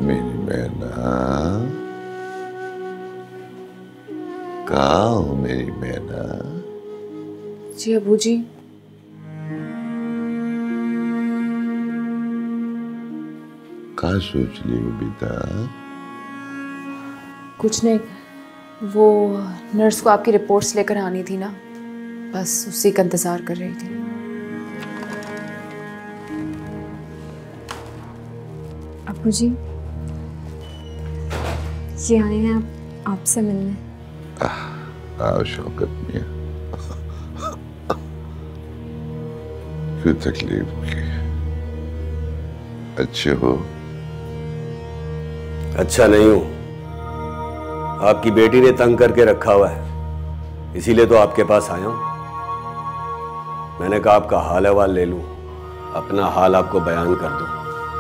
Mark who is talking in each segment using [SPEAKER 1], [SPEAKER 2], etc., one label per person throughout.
[SPEAKER 1] मेरी मैना, कहाँ हो मेरी मैना?
[SPEAKER 2] जी अबू जी।
[SPEAKER 1] कहाँ सोच रही हो बेटा?
[SPEAKER 2] कुछ नहीं, वो नर्स को आपकी रिपोर्ट्स लेकर आनी थी ना, बस उसी का इंतजार कर रही थी।
[SPEAKER 3] अबू जी, ये आए हैं आपसे मिलने।
[SPEAKER 1] आओ शौकत मियां। क्यों तकलीफ की? अच्छे हो?
[SPEAKER 4] अच्छा नहीं हूं, आपकी बेटी ने तंग करके रखा हुआ है, इसीलिए तो आपके पास आया हूं। मैंने कहा आपका हाल अहवाल ले लूं, अपना हाल आपको बयान कर दूं।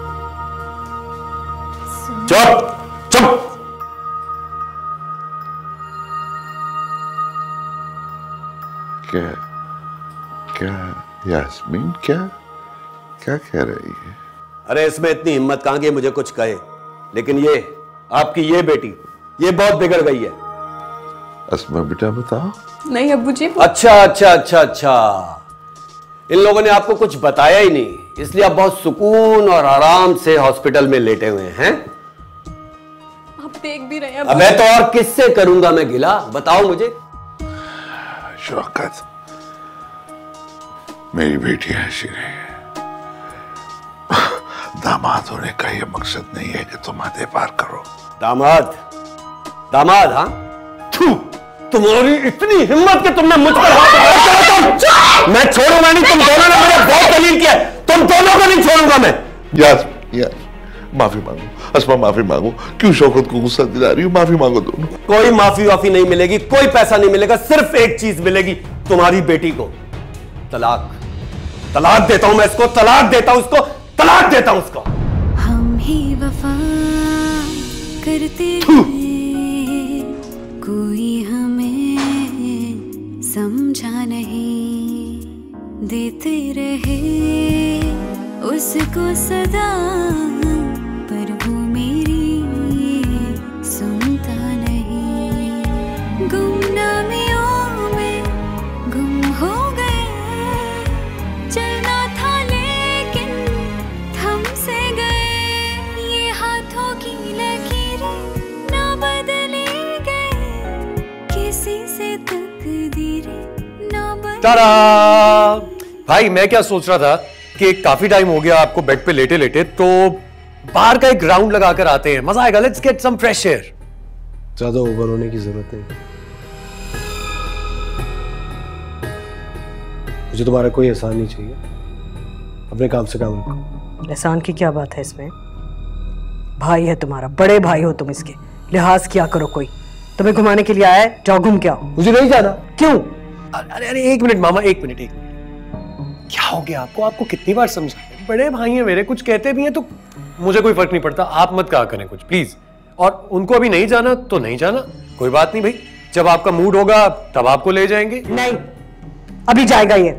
[SPEAKER 4] चुप चुप।
[SPEAKER 1] क्या क्या यास्मीन, क्या क्या कह रही है?
[SPEAKER 4] अरे इसमें इतनी हिम्मत कहां की मुझे कुछ कहे, लेकिन ये आपकी ये बेटी ये बहुत बिगड़ गई है।
[SPEAKER 1] अस्मा बेटा बताओ।
[SPEAKER 2] नहीं अबू जी।
[SPEAKER 4] अच्छा अच्छा अच्छा अच्छा, इन लोगों ने आपको कुछ बताया ही नहीं, इसलिए आप बहुत सुकून और आराम से हॉस्पिटल में लेटे हुए हैं।
[SPEAKER 2] आप देख भी रहे हैं।
[SPEAKER 4] अबे तो और किससे करूंगा मैं गिला, बताओ मुझे।
[SPEAKER 1] शौकत, मेरी बेटी ऐसी रही है। दामाद होने का ये मकसद नहीं है कि तुम हदें पार करो।
[SPEAKER 4] दामाद दामाद? हाँ, तुम्हारी इतनी हिम्मत कि तुमने मुझ पर हाथ उठाया। मैं छोड़ूंगा नहीं, तुम दोनों ने मुझे बहुत दलील किया, तुम दोनों को नहीं छोड़ूंगा मैं।
[SPEAKER 1] यार माफी मांगो अस्मा, माफी मांगो। क्यों शौकत को गुस्सा दिला रही हो? माफी मांगो दोनों।
[SPEAKER 4] कोई माफी वाफी नहीं मिलेगी, कोई पैसा नहीं मिलेगा, सिर्फ एक चीज मिलेगी, तुम्हारी बेटी को तलाक। तलाक देता हूं मैं इसको, तलाक देता हूं इसको, तलाक देता हूं इसको।
[SPEAKER 5] हम ही वफा करते कोई हमें समझा नहीं, देते रहे उसको सदा, पर वो मेरी सुनता नहीं। गुमनामियों में गुम हो गए, चलना था लेकिन थम से गए, ये हाथों की लकीरें ना बदली गए, किसी से तकदीरें ना बदली।
[SPEAKER 6] तारा! भाई मैं क्या सोच रहा था कि काफी टाइम हो गया आपको बेड पे लेटे लेटे, तो बाहर का एक राउंड लगा कर आते हैं, मजा आएगा। Let's get some fresh air.
[SPEAKER 7] ज्यादा ओवर होने की जरूरत नहीं, मुझे तुम्हारा कोई एहसान नहीं चाहिए, अपने काम से काम रखो।
[SPEAKER 8] एहसान की क्या बात है इसमें? भाई है तुम्हारा, बड़े भाई हो तुम, इसके लिहाज किया करो। कोई तुम्हें घुमाने के लिए आया है, जाओ घूम के आओ।
[SPEAKER 7] मुझे नहीं जाना।
[SPEAKER 8] क्यों?
[SPEAKER 6] अरे अरे एक मिनट मामा, एक मिनट। क्या हो गया आपको? आपको कितनी बार समझाया? बड़े भाई हैं मेरे, कुछ कहते भी हैं तो मुझे कोई फर्क नहीं पड़ता, आप मत कहा करें कुछ प्लीज। और उनको अभी नहीं जाना तो नहीं जाना, कोई बात नहीं भाई, जब आपका मूड होगा तब आपको ले जाएंगे।
[SPEAKER 8] नहीं, अभी जाएगा ये।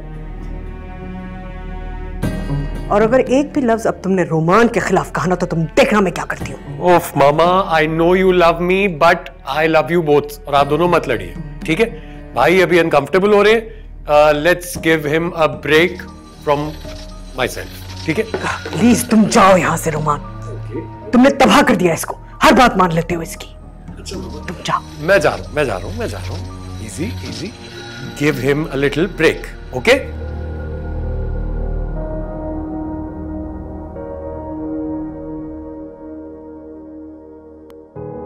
[SPEAKER 8] और अगर एक भी लफ्ज अब तुमने रोमान के खिलाफ कहा ना, तो तुम देखना मैं क्या करती हूँ।
[SPEAKER 6] ओफ mama, I know you love me but I love you both, और आप दोनों मत लड़िए, ठीक है? भाई अभी अनकंफर्टेबल हो रहे हैं, let's give him a break from myself, ठीक है?
[SPEAKER 8] प्लीज तुम जाओ यहाँ से रोमान, तुमने तबाह कर दिया इसको, हर बात मान लेते हो इसकी। तुम जाओ।
[SPEAKER 6] मैं जा रहा हूँ, easy easy, give him a little break, okay?